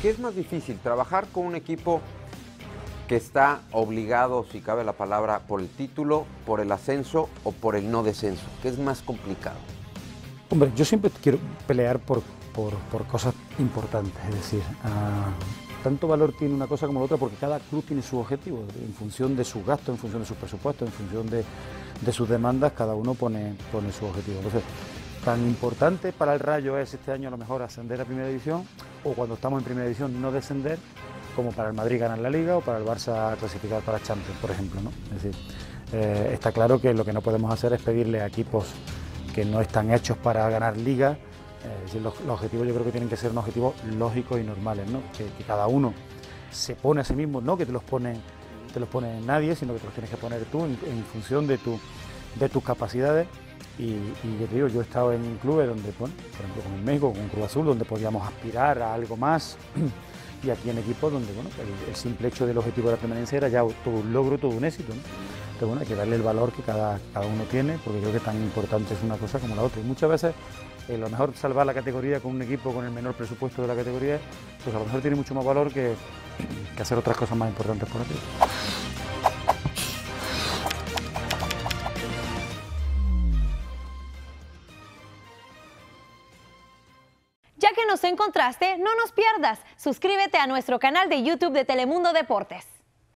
¿Qué es más difícil? ¿Trabajar con un equipo que está obligado, si cabe la palabra, por el título, por el ascenso o por el no descenso? ¿Qué es más complicado? Hombre, yo siempre quiero pelear por cosas importantes, es decir, tanto valor tiene una cosa como la otra porque cada club tiene su objetivo, en función de sus gastos, en función de sus presupuestos, en función de sus demandas, cada uno pone su objetivo. Entonces, tan importante para el Rayo es este año a lo mejor ascender a Primera División, o cuando estamos en Primera División no descender, como para el Madrid ganar la Liga o para el Barça clasificar para Champions, por ejemplo, ¿no? Es decir, está claro que lo que no podemos hacer es pedirle a equipos que no están hechos para ganar Liga. Los objetivos yo creo que tienen que ser unos objetivos lógicos y normales, ¿no? Que cada uno se pone a sí mismo, no que te los pone nadie, sino que te los tienes que poner tú en función de tus capacidades. Y yo te digo, yo he estado en clubes donde, bueno, por ejemplo con el México, con Cruz Azul, donde podíamos aspirar a algo más, y aquí en equipos donde, bueno, el simple hecho del objetivo de la permanencia era ya todo un logro, todo un éxito, ¿no? Entonces, bueno, hay que darle el valor que cada uno tiene, porque creo que tan importante es una cosa como la otra. Y muchas veces, a lo mejor salvar la categoría con un equipo con el menor presupuesto de la categoría, pues a lo mejor tiene mucho más valor que hacer otras cosas más importantes por aquí. Ya que nos encontraste, no nos pierdas. Suscríbete a nuestro canal de YouTube de Telemundo Deportes.